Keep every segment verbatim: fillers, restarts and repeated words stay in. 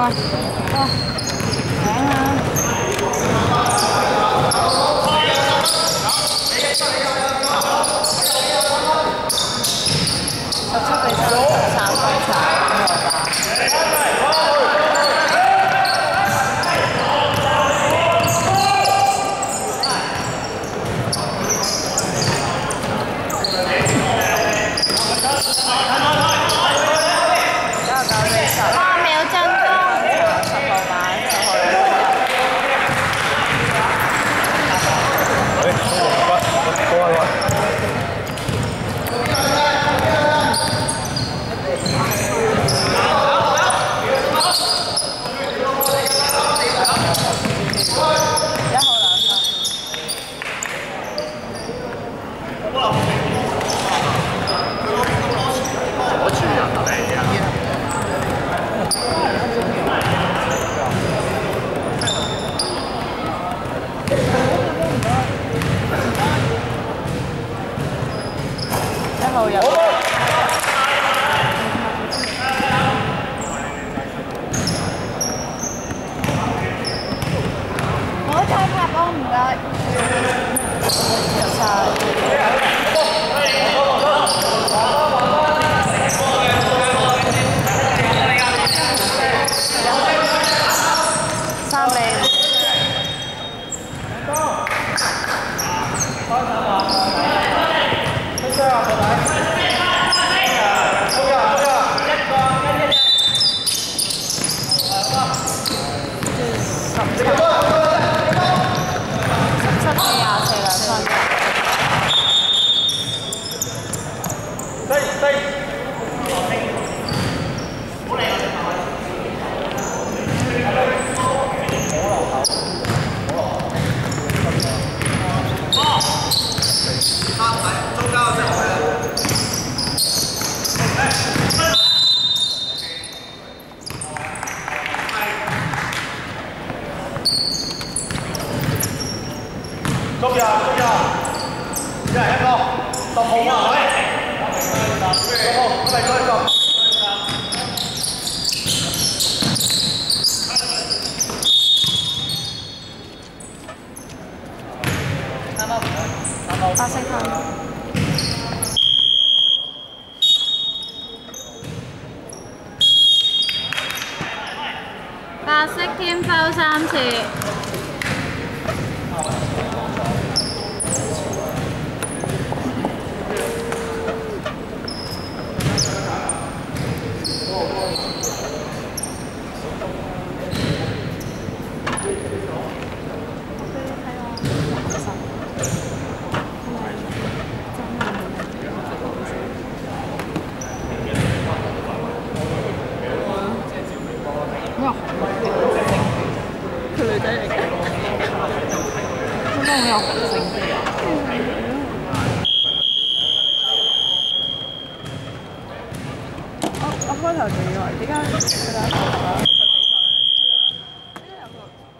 哇！醒啊！十七比三十三分差。 八色分。白色添foul三次。佢女仔嚟嘅，真係好有雄性啲。我我開頭仲以為點解佢第一個佢比賽嗰陣時咧，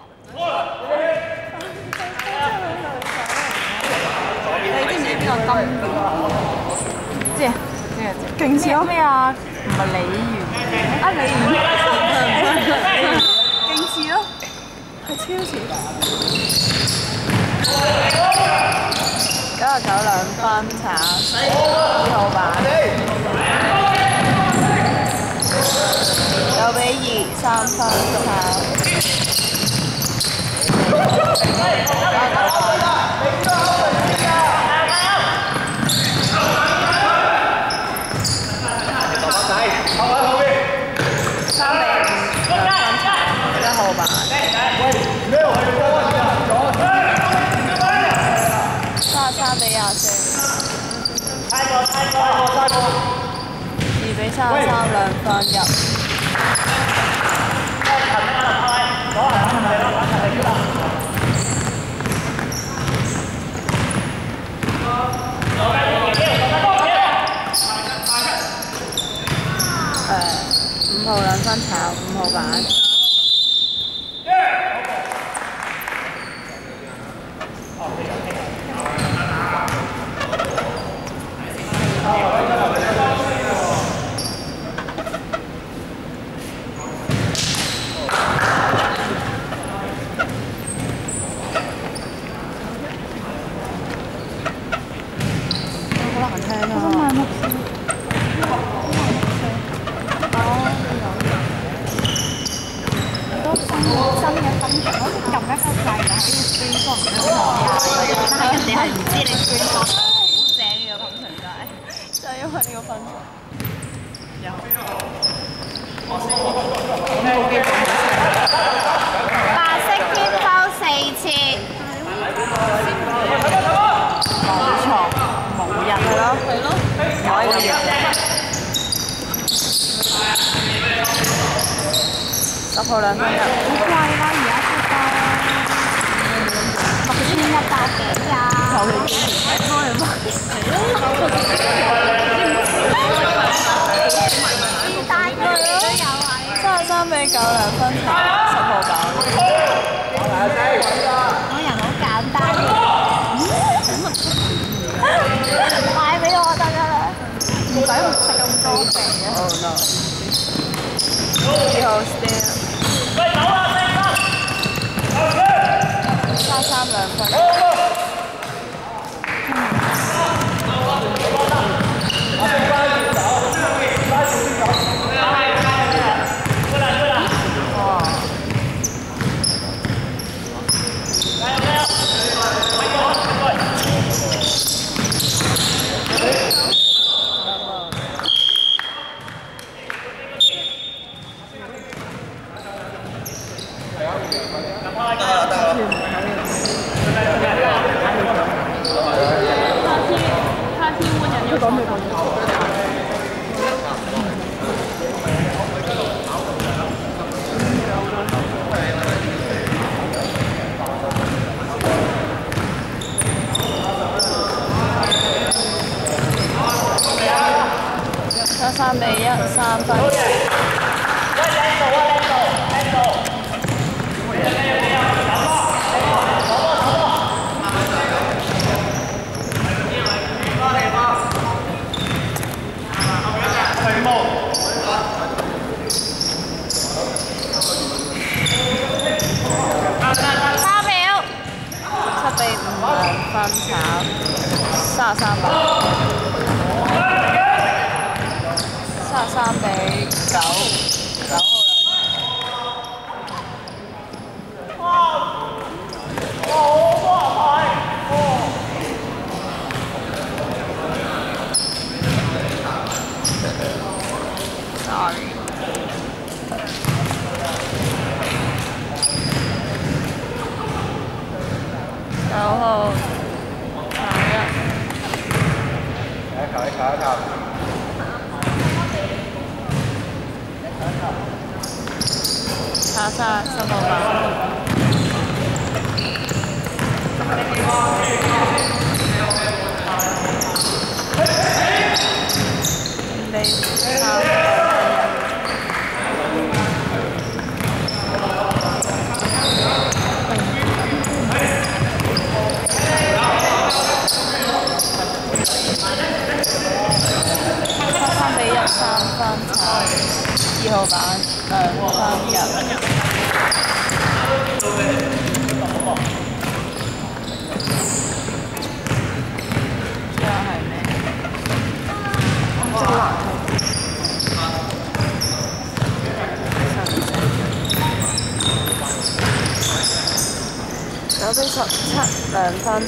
你知唔知邊個金魚？知啊，知啊知。勁似咯咩啊？唔係鯉魚啊，鯉魚。勁似咯，係超似。九十九兩分炒二號板，九比二三分炒。三比廿四，二比三十三兩分入。誒，五號兩分炒，五號板。 可以追風嘅，但係人哋係唔知你追風，好正呢個噴泉真係，就係因為呢個噴泉。有。白色偏拋四次。冇錯，冇人係咯，係咯，唔可以咁樣。十號兩分一，好貴啦！而家出價六千一百幾呀。求其幾錢？開嘛？大個都有啊！三十三比九兩分茶，十號板。我人好簡單嘅，買俾我得㗎啦，唔使食咁多肥嘅。Oh no！二號 steal。三三兩分。三比一，三分。三秒，七比五兩分炒，三十三分。三十三比九，九號兩。哇！好快！Sorry。九號，球一。嚟球一球一球。查查十號板。五比三。三比一，三分炒。二號板兩分一。最後係咩？即係九比十七兩分。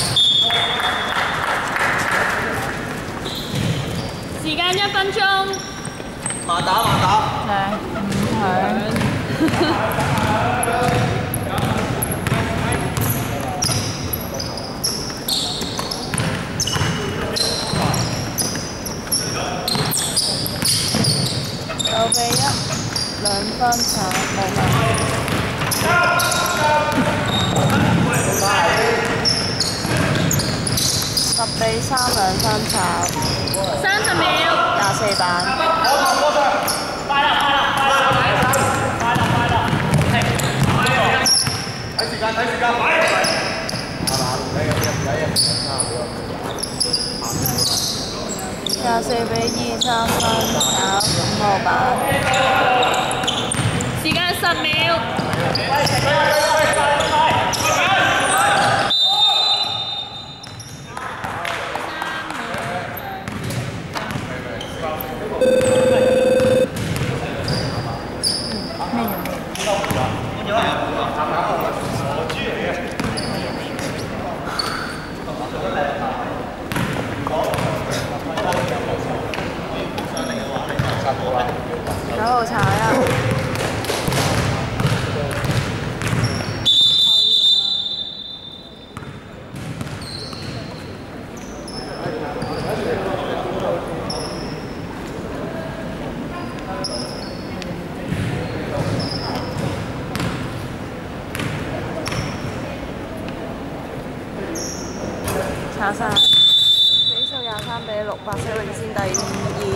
時間一分鐘。慢打慢打。嚟五響。九比一，兩分炒冇問。十比三兩分炒。三十秒。廿四板。快啦快啦快啦快啦快啦快啦！睇時間睇時間，快！廿四比二三分炒五號板。時間十秒。咩嘢？ 九號踩啊！查晒，比數廿三比六，白色領先第二。